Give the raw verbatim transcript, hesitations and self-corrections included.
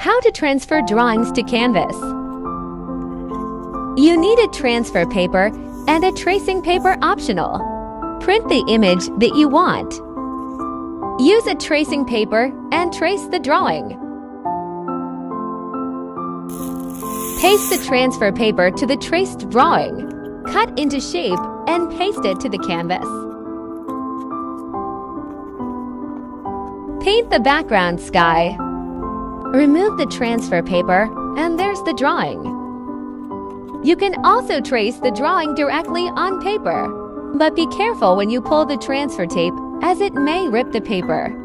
How to transfer drawings to canvas. You need a transfer paper and a tracing paper optional. Print the image that you want. Use a tracing paper and trace the drawing. Paste the transfer paper to the traced drawing. Cut into shape and paste it to the canvas. Paint the background sky. Remove the transfer paper, and there's the drawing. You can also trace the drawing directly on paper, but be careful when you pull the transfer tape, as it may rip the paper.